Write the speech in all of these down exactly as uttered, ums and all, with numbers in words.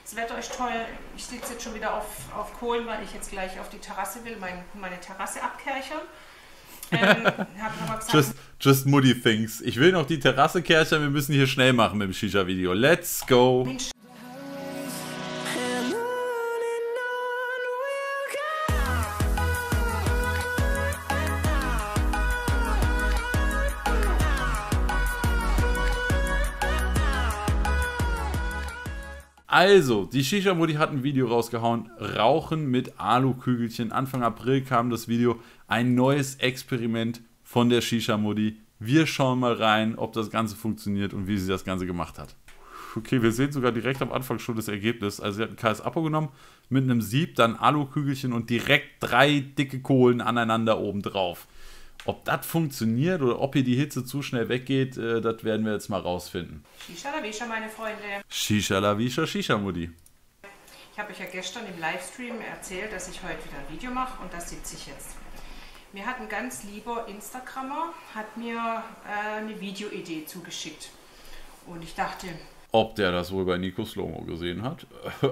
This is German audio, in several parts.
Das Wetter ist toll. Ich sitze jetzt schon wieder auf, auf Kohlen, weil ich jetzt gleich auf die Terrasse will, mein, meine Terrasse abkerchern. Ähm, hab aber gesagt, just, just Moody thinks. Ich will noch die Terrasse kerchern, wir müssen hier schnell machen mit dem Shisha-Video. Let's go! Mensch, Also, die Shisha-Mutti hat ein Video rausgehauen, Rauchen mit Alukügelchen. Anfang April kam das Video, ein neues Experiment von der Shisha-Mutti. Wir schauen mal rein, ob das Ganze funktioniert und wie sie das Ganze gemacht hat. Okay, wir sehen sogar direkt am Anfang schon das Ergebnis. Also sie hat ein K S-Apo genommen, mit einem Sieb, dann Alukügelchen und direkt drei dicke Kohlen aneinander oben drauf. Ob das funktioniert oder ob hier die Hitze zu schnell weggeht, äh, das werden wir jetzt mal rausfinden. Shisha la Wisha, meine Freunde. Shisha la Wisha, Shisha-Mutti. Ich habe euch ja gestern im Livestream erzählt, dass ich heute wieder ein Video mache und das sitze ich jetzt. Mir hat ein ganz lieber Instagrammer hat mir äh, eine Videoidee zugeschickt. Und ich dachte, Ob der das wohl bei Nico Slomo gesehen hat?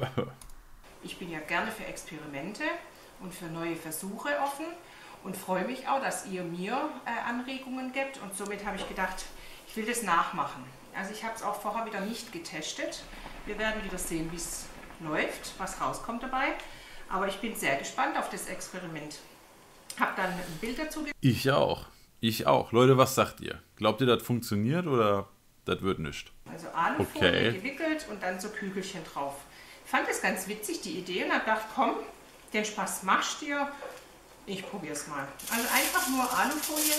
ich bin ja gerne für Experimente und für neue Versuche offen und freue mich auch, dass ihr mir äh, Anregungen gebt. Und somit habe ich gedacht, ich will das nachmachen. Also ich habe es auch vorher wieder nicht getestet. Wir werden wieder sehen, wie es läuft, was rauskommt dabei. Aber ich bin sehr gespannt auf das Experiment. Habe dann ein Bild dazu gegeben. Ich auch. Ich auch. Leute, was sagt ihr? Glaubt ihr, das funktioniert oder das wird nichts? Also Alufolie Okay. gewickelt und dann so Kügelchen drauf. Ich fand das ganz witzig, die Idee, und habe gedacht, komm, den Spaß machst dir. Ich probiere es mal. Also einfach nur Alufolie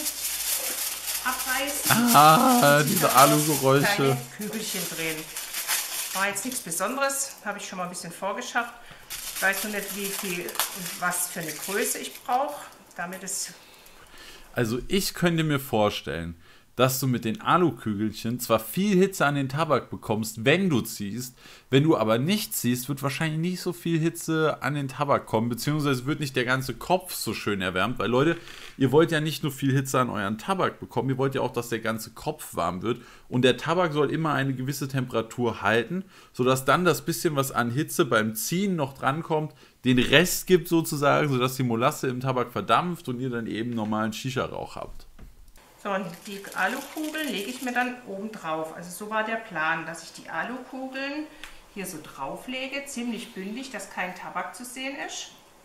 abreißen. Ah, diese Darauf Alugeräusche. kleine Kügelchen drehen. War jetzt nichts Besonderes, habe ich schon mal ein bisschen vorgeschafft. Ich weiß noch nicht, wie viel und was für eine Größe ich brauche, damit es... Also ich könnte mir vorstellen, dass du mit den Alukügelchen zwar viel Hitze an den Tabak bekommst, wenn du ziehst, wenn du aber nicht ziehst, wird wahrscheinlich nicht so viel Hitze an den Tabak kommen, beziehungsweise wird nicht der ganze Kopf so schön erwärmt, weil Leute, ihr wollt ja nicht nur viel Hitze an euren Tabak bekommen, ihr wollt ja auch, dass der ganze Kopf warm wird und der Tabak soll immer eine gewisse Temperatur halten, sodass dann das bisschen, was an Hitze beim Ziehen noch drankommt, den Rest gibt sozusagen, sodass die Molasse im Tabak verdampft und ihr dann eben normalen Shisha-Rauch habt. So, und die Alukugeln lege ich mir dann oben drauf. Also so war der Plan, dass ich die Alukugeln hier so drauf lege, ziemlich bündig, dass kein Tabak zu sehen ist.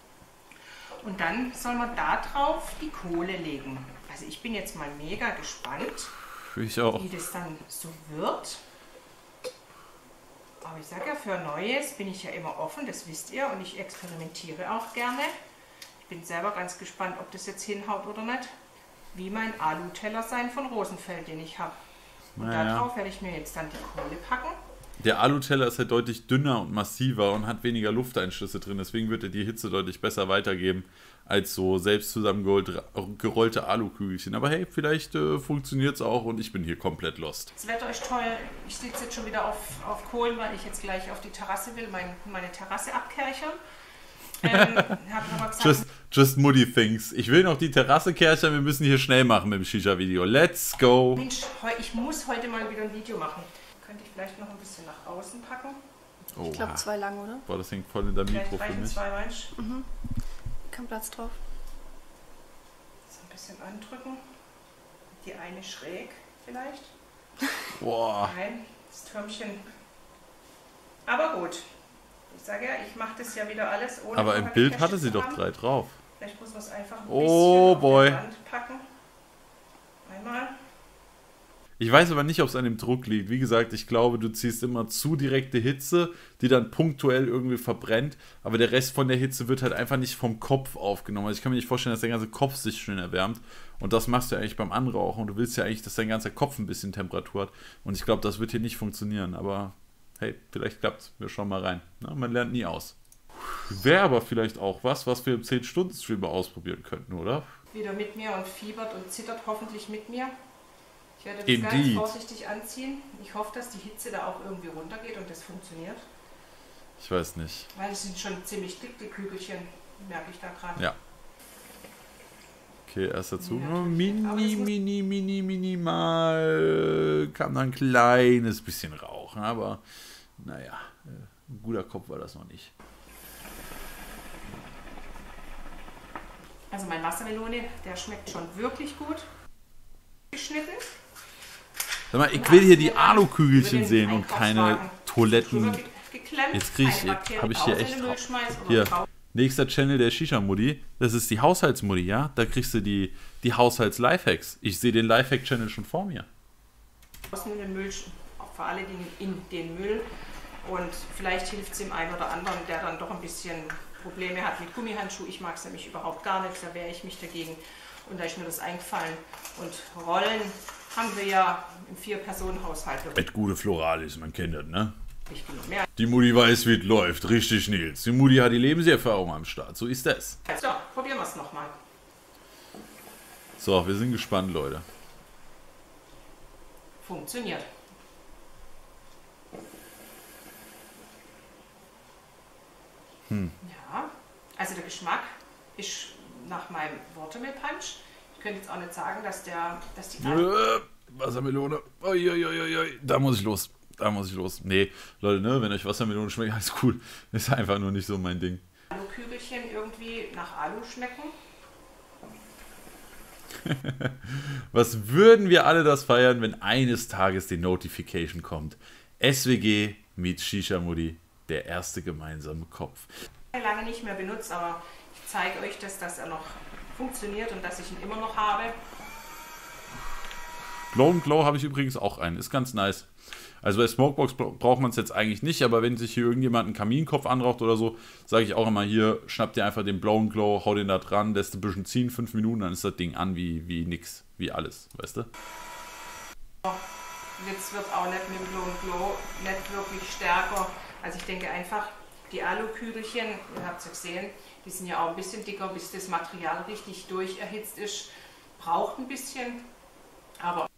Und dann soll man da drauf die Kohle legen. Also ich bin jetzt mal mega gespannt, Ich auch. wie das dann so wird. Aber ich sage ja, für Neues bin ich ja immer offen, das wisst ihr, und ich experimentiere auch gerne. Ich bin selber ganz gespannt, ob das jetzt hinhaut oder nicht. Wie mein Aluteller sein von Rosenfeld, den ich habe. Und Naja. darauf werde ich mir jetzt dann die Kohle packen. Der Aluteller ist halt deutlich dünner und massiver und hat weniger Lufteinschlüsse drin, deswegen wird er die Hitze deutlich besser weitergeben als so selbst zusammengerollte Alukügelchen. Aber hey, vielleicht äh, funktioniert es auch und ich bin hier komplett lost. Das Wetter ist toll. Ich sitze jetzt schon wieder auf, auf Kohlen, weil ich jetzt gleich auf die Terrasse will, mein, meine Terrasse abkerchern. Ähm, hab aber gesagt, Just, just Moody thinks. Ich will noch die Terrasse kerchern, wir müssen hier schnell machen mit dem Shisha-Video. Let's go! Mensch, heu- ich muss heute mal wieder ein Video machen. Könnte ich vielleicht noch ein bisschen nach außen packen? Oh, Ich glaube zwei lang, oder? boah, das hängt voll in der Vielleicht Mikro für reichen mich. zwei, meinst du? Kein Platz drauf. So ein bisschen andrücken. Die eine schräg vielleicht. Boah. Nein, das Türmchen. Aber gut. Ich sage ja, ich mache das ja wieder alles ohne. Aber im vorher Bild getestet hatte sie zu doch haben. drei drauf. Vielleicht muss man es einfach ein Oh, bisschen boy. auf die Wand packen. Einmal. Ich weiß aber nicht, ob es an dem Druck liegt. Wie gesagt, ich glaube, du ziehst immer zu direkte Hitze, die dann punktuell irgendwie verbrennt. Aber der Rest von der Hitze wird halt einfach nicht vom Kopf aufgenommen. Also ich kann mir nicht vorstellen, dass der ganze Kopf sich schön erwärmt. Und das machst du ja eigentlich beim Anrauchen. Und du willst ja eigentlich, dass dein ganzer Kopf ein bisschen Temperatur hat. Und ich glaube, das wird hier nicht funktionieren. Aber hey, vielleicht klappt's. Wir schauen mal rein. Na, man lernt nie aus. Wäre aber vielleicht auch was, was wir im zehn Stunden Stream mal ausprobieren könnten, oder? Wieder mit mir und fiebert und zittert hoffentlich mit mir. Ich werde das Indeed. ganz vorsichtig anziehen. Ich hoffe, dass die Hitze da auch irgendwie runtergeht und das funktioniert. Ich weiß nicht. Weil es sind schon ziemlich dick, die Kügelchen, merke ich da gerade. Ja. Okay, erst dazu. Ja, Oh, natürlich. Aber mini, es muss- mini, mini, minimal. Kam da ein kleines bisschen Rauch. Aber naja, ein guter Kopf war das noch nicht. Also mein Wassermelone, der schmeckt schon wirklich gut geschnitten. Sag mal, ich will hier die Alukügelchen sehen und keine Toiletten. Jetzt kriege ich, habe ich hier echt. Hier, nächster Channel der Shisha-Mutti. Das ist die Haushaltsmutti, ja? Da kriegst du die, die Haushalts-Lifehacks. Ich sehe den Lifehack-Channel schon vor mir. In den Müll, vor allen Dingen in den Müll. Und vielleicht hilft es dem einen oder anderen, der dann doch ein bisschen Probleme hat mit Gummihandschuh. Ich mag es nämlich überhaupt gar nicht, da wehre ich mich dagegen. Und da ist mir das eingefallen. Und Rollen haben wir ja im Vier-Personen-Haushalt. Mit gute Floralis, man kennt das, ne? Ich bin noch mehr. Die Mutti weiß, wie es läuft. Richtig, Nils. Die Mutti hat die Lebenserfahrung am Start. So ist das. So, probieren wir es nochmal. So, wir sind gespannt, Leute. Funktioniert. Hm. Ja, also der Geschmack ist nach meinem Watermelon Punch. Ich könnte jetzt auch nicht sagen, dass der, dass die äh, Wassermelone. Ui, ui, ui, ui. Da muss ich los. Da muss ich los. Nee, Leute, ne, wenn euch Wassermelone schmeckt, alles cool. Ist einfach nur nicht so mein Ding. Alukügelchen irgendwie nach Alu schmecken. Was würden wir alle das feiern, wenn eines Tages die Notification kommt? S W G meets Shisha-Mutti, der erste gemeinsame Kopf. Lange nicht mehr benutzt, aber ich zeige euch, dass das er noch funktioniert und dass ich ihn immer noch habe. Glow and Glow habe ich übrigens auch einen, ist ganz nice. Also bei Smokebox braucht man es jetzt eigentlich nicht, aber wenn sich hier irgendjemand einen Kaminkopf anraucht oder so, sage ich auch immer hier, schnapp dir einfach den Blow and Glow, hau den da dran, lässt ein bisschen ziehen, fünf Minuten, dann ist das Ding an wie, wie nix, wie alles, weißt du? Jetzt wird auch nicht mit dem Blow and Glow nicht wirklich stärker. Also ich denke einfach, die Alukügelchen, ihr habt es ja gesehen, die sind ja auch ein bisschen dicker, bis das Material richtig durcherhitzt ist. Braucht ein bisschen, aber...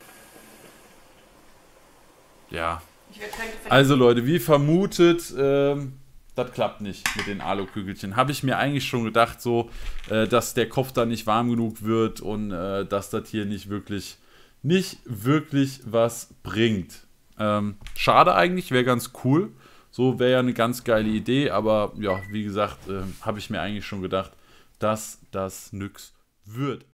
Ja. Also Leute, wie vermutet, ähm, das klappt nicht mit den Alukügelchen. Habe ich mir eigentlich schon gedacht, so, äh, dass der Kopf da nicht warm genug wird und äh, dass das hier nicht wirklich, nicht wirklich was bringt. Ähm, schade eigentlich, wäre ganz cool. So wäre ja eine ganz geile Idee, aber ja, wie gesagt, äh, habe ich mir eigentlich schon gedacht, dass das nix wird.